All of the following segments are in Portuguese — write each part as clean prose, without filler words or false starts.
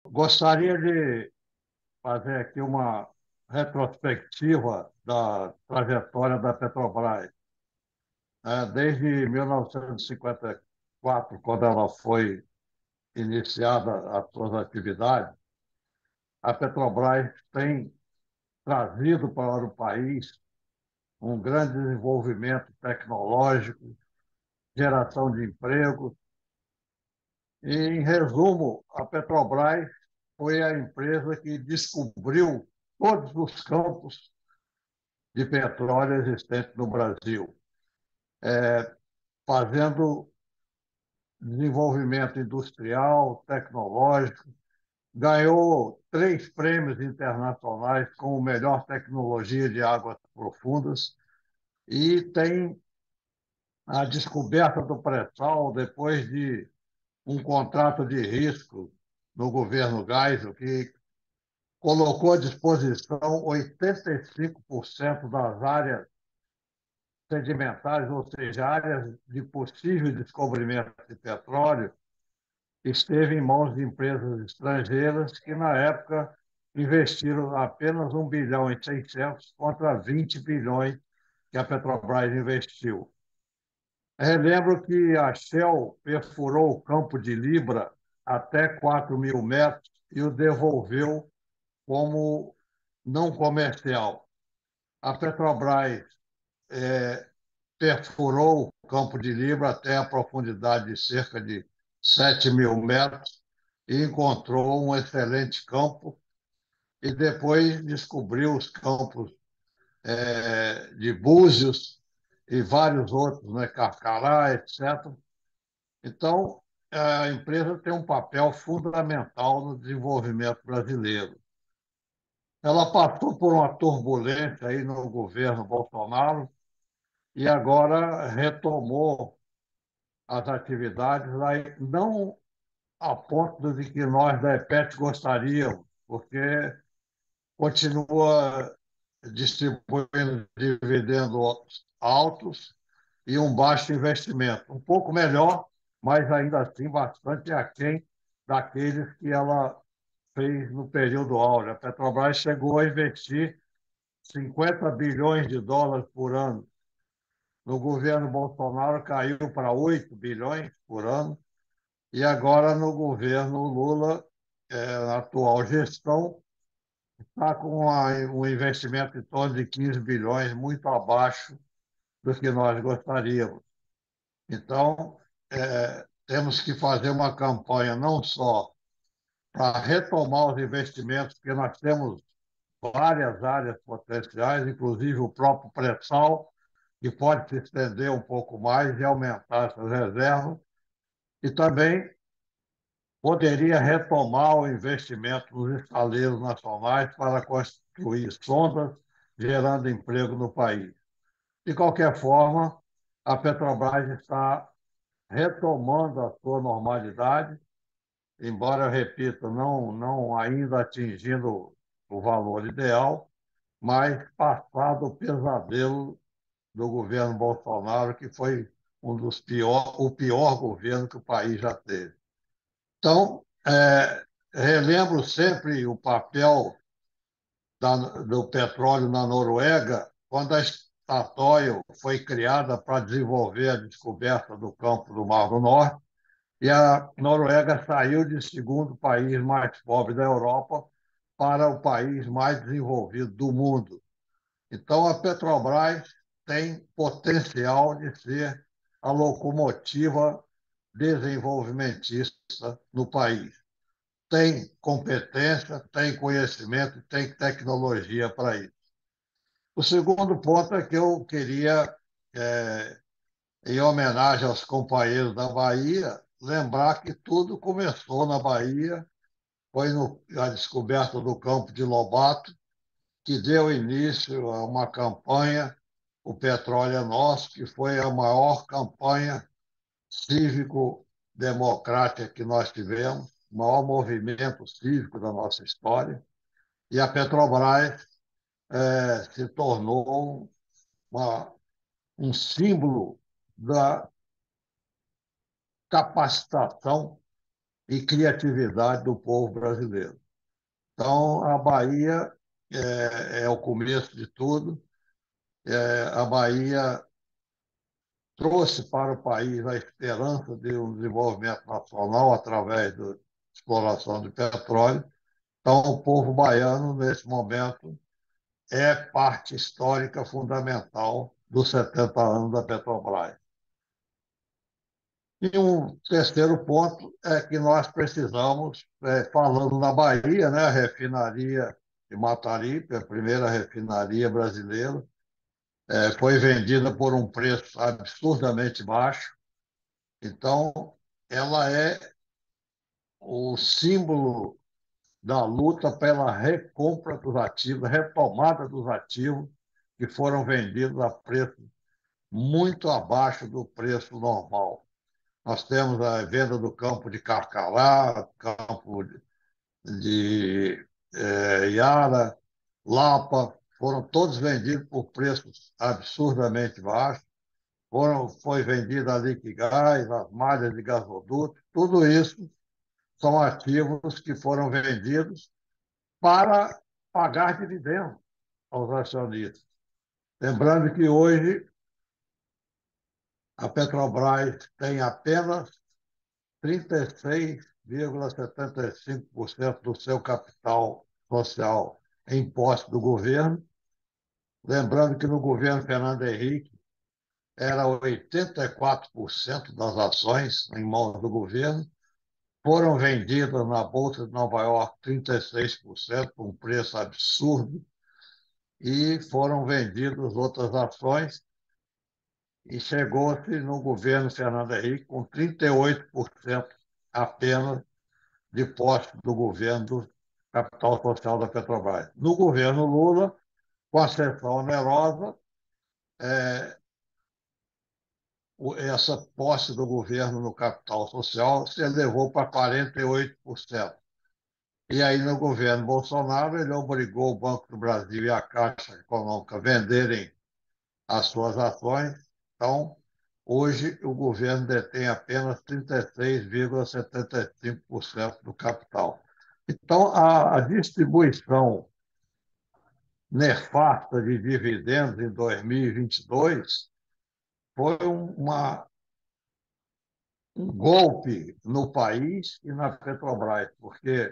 Gostaria de fazer aqui uma retrospectiva da trajetória da Petrobras. Desde 1954, quando ela foi iniciada as suas atividades, a Petrobras tem trazido para o país um grande desenvolvimento tecnológico, geração de empregos. E, em resumo, a Petrobras foi a empresa que descobriu todos os campos de petróleo existentes no Brasil, fazendo desenvolvimento industrial, tecnológico, ganhou 3 prêmios internacionais como melhor tecnologia de águas profundas e tem a descoberta do pré-sal depois de um contrato de risco no governo Geisel, que colocou à disposição 85% das áreas sedimentares, ou seja, áreas de possível descobrimento de petróleo, esteve em mãos de empresas estrangeiras que, na época, investiram apenas 1,6 bilhão contra 20 bilhões que a Petrobras investiu. Relembro que a Shell perfurou o campo de Libra até 4.000 metros e o devolveu como não comercial. A Petrobras perfurou o campo de Libra até a profundidade de cerca de 7.000 metros e encontrou um excelente campo e depois descobriu os campos de Búzios e vários outros, né, Carcará, etc. Então, a empresa tem um papel fundamental no desenvolvimento brasileiro. Ela passou por uma turbulência aí no governo Bolsonaro e agora retomou as atividades, aí, não a ponto de que nós da EPET gostaríamos, porque continua distribuindo dividendos altos e um baixo investimento. Um pouco melhor, mas ainda assim bastante aquém daqueles que ela fez no período áureo. A Petrobras chegou a investir 50 bilhões de dólares por ano. No governo Bolsonaro caiu para 8 bilhões por ano. E agora, no governo Lula, na atual gestão, está com um investimento em torno de 15 bilhões, muito abaixo do que nós gostaríamos. Então, temos que fazer uma campanha não só para retomar os investimentos, porque nós temos várias áreas potenciais, inclusive o próprio pré-sal, que pode se estender um pouco mais e aumentar essas reservas, e também poderia retomar o investimento nos estaleiros nacionais para construir sondas, gerando emprego no país. De qualquer forma, a Petrobras está retomando a sua normalidade, embora, eu repito, não ainda atingindo o valor ideal, mas passado o pesadelo do governo Bolsonaro, que foi o pior governo que o país já teve. Então, relembro sempre o papel do petróleo na Noruega, quando a Statoil foi criada para desenvolver a descoberta do campo do Mar do Norte, e a Noruega saiu de segundo país mais pobre da Europa para o país mais desenvolvido do mundo. Então, a Petrobras tem potencial de ser a locomotiva desenvolvimentista no país. Tem competência, tem conhecimento, tem tecnologia para isso. O segundo ponto é que eu queria, é, em homenagem aos companheiros da Bahia, lembrar que tudo começou na Bahia, foi a descoberta do campo de Lobato, que deu início a uma campanha, o Petróleo é Nosso, que foi a maior campanha cívico-democrática que nós tivemos, o maior movimento cívico da nossa história. E a Petrobras se tornou um símbolo da capacitação e criatividade do povo brasileiro. Então, a Bahia é o começo de tudo. A Bahia trouxe para o país a esperança de um desenvolvimento nacional através da exploração de petróleo. Então, o povo baiano, nesse momento, é parte histórica fundamental dos 70 anos da Petrobras. E um terceiro ponto é que nós precisamos, falando na Bahia, né, a refinaria de Mataripe, a primeira refinaria brasileira, foi vendida por um preço absurdamente baixo. Então, ela é o símbolo da luta pela recompra dos ativos, retomada dos ativos que foram vendidos a preço muito abaixo do preço normal. Nós temos a venda do campo de Carcará, campo de Iara, Lapa, foram todos vendidos por preços absurdamente baixos. Foi vendida a Liquigás, as malhas de gasoduto, tudo isso são ativos que foram vendidos para pagar dividendos aos acionistas. Lembrando que hoje a Petrobras tem apenas 36,75% do seu capital social em posse do governo. Lembrando que no governo Fernando Henrique era 84% das ações em mãos do governo, foram vendidas na Bolsa de Nova York 36% por um preço absurdo, e foram vendidas outras ações, e chegou-se no governo Fernando Henrique com 38% apenas de posse do governo do capital social da Petrobras. No governo Lula, com a cessão onerosa, essa posse do governo no capital social se elevou para 48%. E aí, no governo Bolsonaro, ele obrigou o Banco do Brasil e a Caixa Econômica a venderem as suas ações. Então, hoje, o governo detém apenas 36,75% do capital. Então, a distribuição nefasta de dividendos em 2022 foi um golpe no país e na Petrobras, porque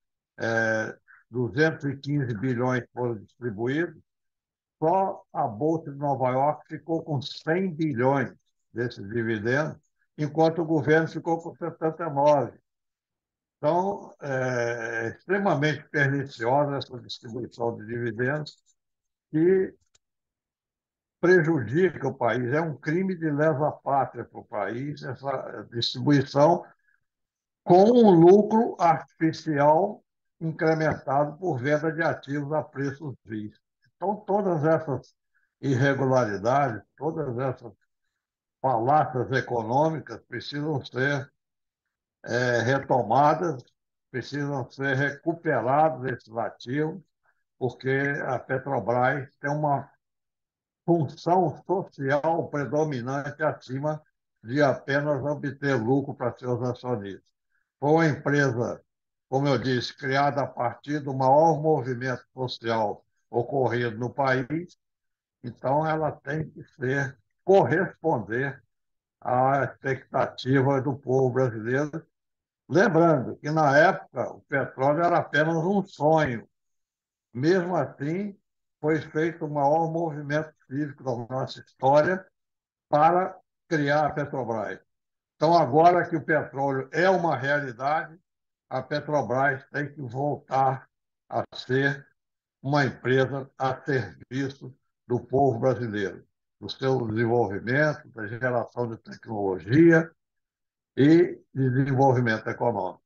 215 bilhões foram distribuídos, só a Bolsa de Nova York ficou com 100 bilhões desses dividendos, enquanto o governo ficou com 79. Então, é extremamente perniciosa essa distribuição de dividendos e prejudica o país. É um crime de lesa-pátria para o país, essa distribuição, com um lucro artificial incrementado por venda de ativos a preços vistos. Então, todas essas irregularidades, todas essas falácias econômicas precisam ser retomadas, precisam ser recuperados esses ativos, porque a Petrobras tem uma função social predominante acima de apenas obter lucro para seus acionistas. Foi uma empresa, como eu disse, criada a partir do maior movimento social ocorrido no país, então ela tem que corresponder à expectativa do povo brasileiro. Lembrando que, na época, o petróleo era apenas um sonho. Mesmo assim, foi feito o maior movimento cívico da nossa história para criar a Petrobras. Então, agora que o petróleo é uma realidade, a Petrobras tem que voltar a ser uma empresa a serviço do povo brasileiro, do seu desenvolvimento, da geração de tecnologia e de desenvolvimento econômico.